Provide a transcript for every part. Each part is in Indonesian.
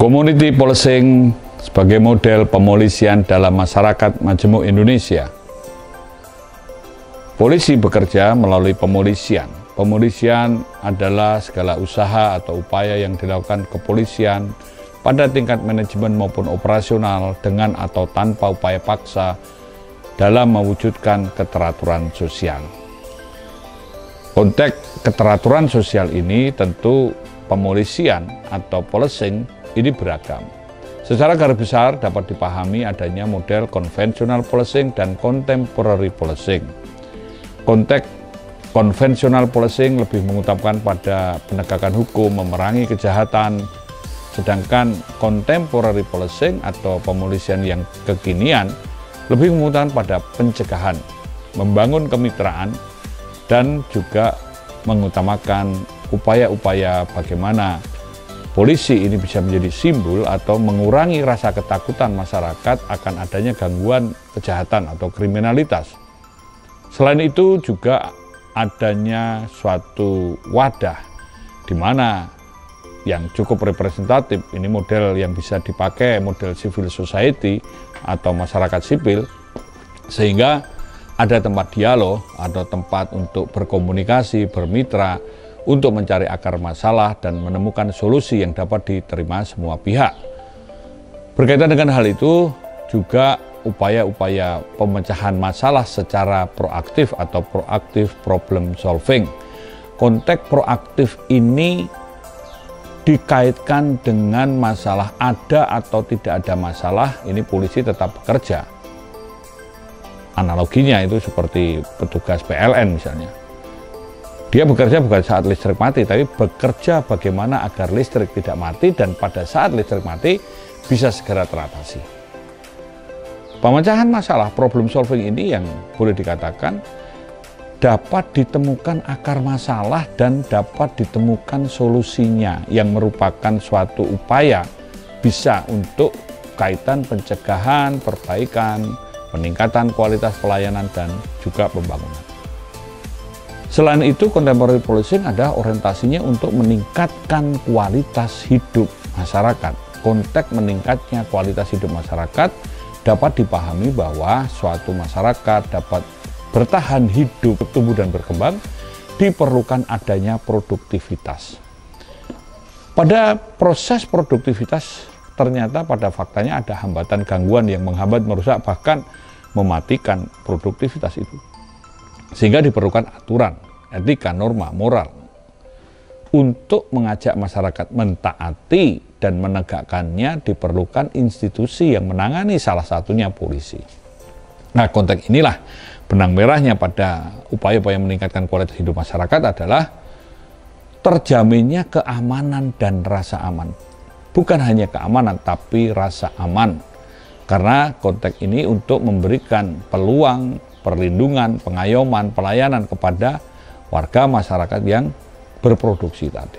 Community policing sebagai model pemolisian dalam masyarakat majemuk Indonesia. Polisi bekerja melalui pemolisian. Pemolisian adalah segala usaha atau upaya yang dilakukan kepolisian pada tingkat manajemen maupun operasional dengan atau tanpa upaya paksa dalam mewujudkan keteraturan sosial. Konteks keteraturan sosial ini tentu pemolisian atau policing ini beragam. Secara garis besar dapat dipahami adanya model konvensional policing dan contemporary policing. Konteks konvensional policing lebih mengutamakan pada penegakan hukum, memerangi kejahatan, sedangkan contemporary policing atau pemolisian yang kekinian lebih mengutamakan pada pencegahan, membangun kemitraan, dan juga mengutamakan upaya-upaya bagaimana polisi ini bisa menjadi simbol atau mengurangi rasa ketakutan masyarakat akan adanya gangguan kejahatan atau kriminalitas. Selain itu juga adanya suatu wadah di mana yang cukup representatif, ini model yang bisa dipakai, model civil society atau masyarakat sipil, sehingga ada tempat dialog atau tempat untuk berkomunikasi, bermitra, untuk mencari akar masalah dan menemukan solusi yang dapat diterima semua pihak. Berkaitan dengan hal itu juga upaya-upaya pemecahan masalah secara proaktif atau proaktif problem solving. Konteks proaktif ini dikaitkan dengan masalah ada atau tidak ada masalah, ini polisi tetap bekerja. Analoginya itu seperti petugas PLN misalnya. Dia bekerja bukan saat listrik mati, tapi bekerja bagaimana agar listrik tidak mati dan pada saat listrik mati bisa segera teratasi. Pemecahan masalah problem solving ini yang boleh dikatakan dapat ditemukan akar masalah dan dapat ditemukan solusinya yang merupakan suatu upaya bisa untuk kaitan pencegahan, perbaikan, peningkatan kualitas pelayanan dan juga pembangunan. Selain itu, contemporary policing adalah orientasinya untuk meningkatkan kualitas hidup masyarakat. Konteks meningkatnya kualitas hidup masyarakat dapat dipahami bahwa suatu masyarakat dapat bertahan hidup, tumbuh dan berkembang, diperlukan adanya produktivitas. Pada proses produktivitas, ternyata pada faktanya ada hambatan, gangguan yang menghambat, merusak, bahkan mematikan produktivitas itu. Sehingga diperlukan aturan, etika, norma, moral untuk mengajak masyarakat mentaati dan menegakkannya. Diperlukan institusi yang menangani, salah satunya polisi. Nah, konteks inilah benang merahnya pada upaya-upaya meningkatkan kualitas hidup masyarakat adalah terjaminnya keamanan dan rasa aman. Bukan hanya keamanan, tapi rasa aman. Karena konteks ini untuk memberikan peluang perlindungan, pengayoman, pelayanan kepada warga masyarakat yang berproduksi tadi.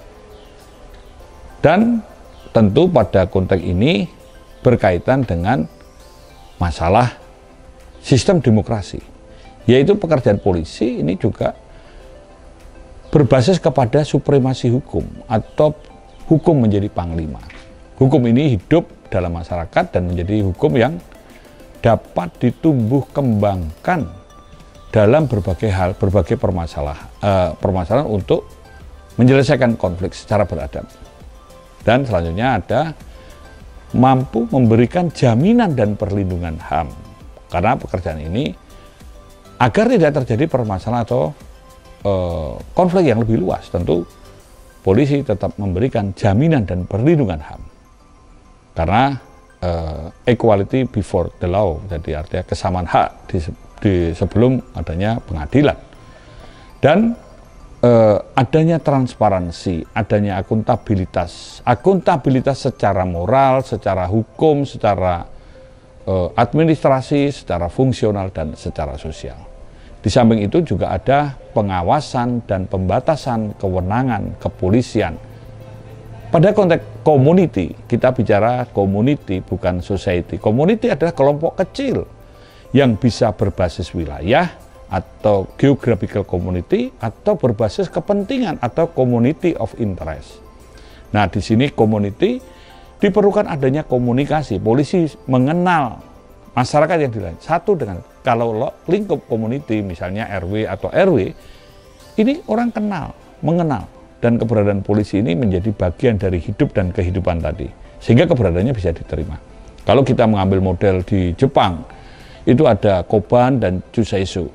Dan tentu pada konteks ini berkaitan dengan masalah sistem demokrasi, yaitu pekerjaan polisi ini juga berbasis kepada supremasi hukum atau hukum menjadi panglima. Hukum ini hidup dalam masyarakat dan menjadi hukum yang dapat ditumbuh kembangkan dalam berbagai hal, berbagai permasalahan untuk menyelesaikan konflik secara beradab. Dan selanjutnya ada mampu memberikan jaminan dan perlindungan HAM. Karena pekerjaan ini agar tidak terjadi permasalahan atau konflik yang lebih luas, tentu polisi tetap memberikan jaminan dan perlindungan HAM. Karena equality before the law, jadi artinya kesamaan hak di sebelum adanya pengadilan. Dan adanya transparansi, adanya akuntabilitas secara moral, secara hukum, secara administrasi, secara fungsional, dan secara sosial. Di samping itu juga ada pengawasan dan pembatasan kewenangan kepolisian. Pada konteks community, kita bicara community bukan society. Community adalah kelompok kecil yang bisa berbasis wilayah atau geographical community atau berbasis kepentingan atau community of interest. Nah, di sini community Diperlukan adanya komunikasi, polisi mengenal masyarakat yang dilayani. Satu dengan, kalau lingkup community, misalnya RW atau RW, ini orang mengenal. Dan keberadaan polisi ini menjadi bagian dari hidup dan kehidupan tadi. Sehingga keberadaannya bisa diterima. Kalau kita mengambil model di Jepang, itu ada Koban dan Juseisu.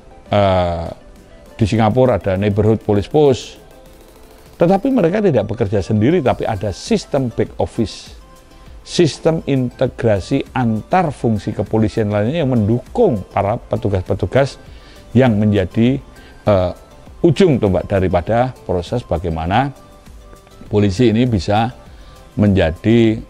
Di Singapura ada Neighborhood Police Post. Tetapi mereka tidak bekerja sendiri, tapi ada sistem back office. Sistem integrasi antar fungsi kepolisian lainnya yang mendukung para petugas-petugas yang menjadi ujung tombak daripada proses bagaimana polisi ini bisa menjadi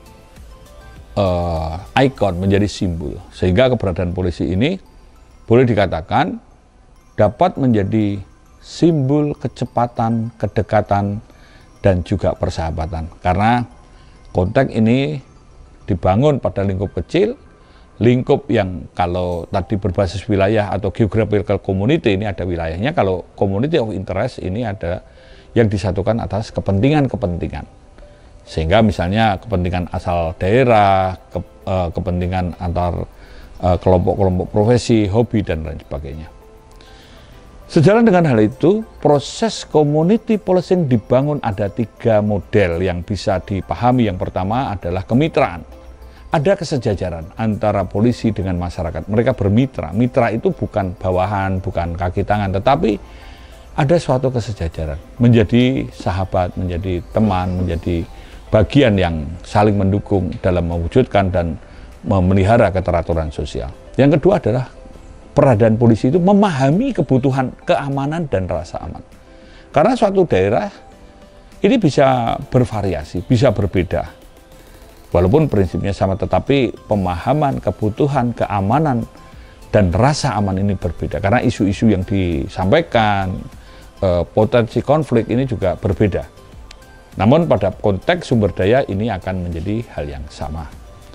ikon, menjadi simbol. Sehingga keberadaan polisi ini boleh dikatakan dapat menjadi simbol kecepatan, kedekatan, dan juga persahabatan. Karena konteks ini dibangun pada lingkup kecil, lingkup yang kalau tadi berbasis wilayah atau geographical community, ini ada wilayahnya. Kalau community of interest ini ada yang disatukan atas kepentingan-kepentingan. Sehingga misalnya kepentingan asal daerah, kepentingan antar kelompok-kelompok profesi, hobi, dan lain sebagainya. Sejalan dengan hal itu, proses community policing dibangun ada 3 model yang bisa dipahami. Yang pertama adalah kemitraan. Ada kesejajaran antara polisi dengan masyarakat. Mereka bermitra. Mitra itu bukan bawahan, bukan kaki tangan, tetapi ada suatu kesejajaran. Menjadi sahabat, menjadi teman, menjadi bagian yang saling mendukung dalam mewujudkan dan memelihara keteraturan sosial. Yang kedua adalah peradaan polisi itu memahami kebutuhan keamanan dan rasa aman. Karena suatu daerah ini bisa bervariasi, bisa berbeda. Walaupun prinsipnya sama, tetapi pemahaman kebutuhan keamanan dan rasa aman ini berbeda. Karena isu-isu yang disampaikan, potensi konflik ini juga berbeda. Namun pada konteks sumber daya ini akan menjadi hal yang sama.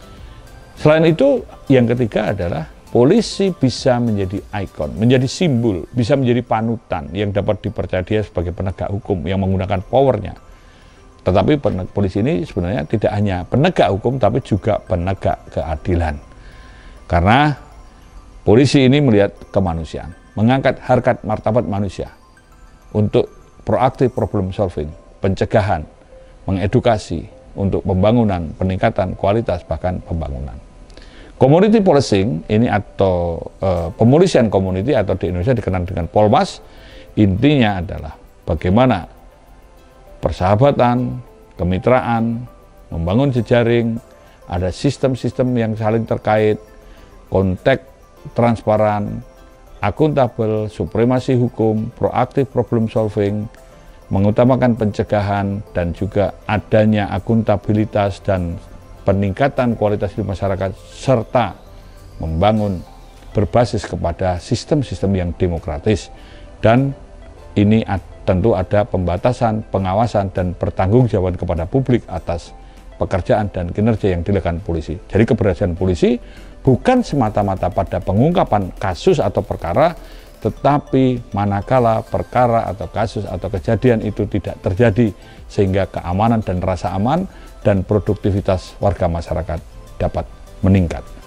Selain itu, yang ketiga adalah polisi bisa menjadi ikon, menjadi simbol, bisa menjadi panutan yang dapat dipercaya dia sebagai penegak hukum yang menggunakan powernya. Tetapi polisi ini sebenarnya tidak hanya penegak hukum, tapi juga penegak keadilan. Karena polisi ini melihat kemanusiaan, mengangkat harkat martabat manusia untuk proaktif problem solving, pencegahan, mengedukasi untuk pembangunan, peningkatan kualitas, bahkan pembangunan. Community policing ini atau pemolisian community atau di Indonesia dikenal dengan Polmas, intinya adalah bagaimana persahabatan, kemitraan, membangun jejaring, ada sistem-sistem yang saling terkait, konteks transparan, akuntabel, supremasi hukum, proaktif problem solving, mengutamakan pencegahan, dan juga adanya akuntabilitas dan peningkatan kualitas hidup masyarakat, serta membangun berbasis kepada sistem-sistem yang demokratis. Dan ini tentu ada pembatasan, pengawasan, dan pertanggungjawaban kepada publik atas pekerjaan dan kinerja yang dilakukan polisi. Jadi keberadaan polisi bukan semata-mata pada pengungkapan kasus atau perkara, tetapi manakala perkara atau kasus atau kejadian itu tidak terjadi, sehingga keamanan dan rasa aman dan produktivitas warga masyarakat dapat meningkat.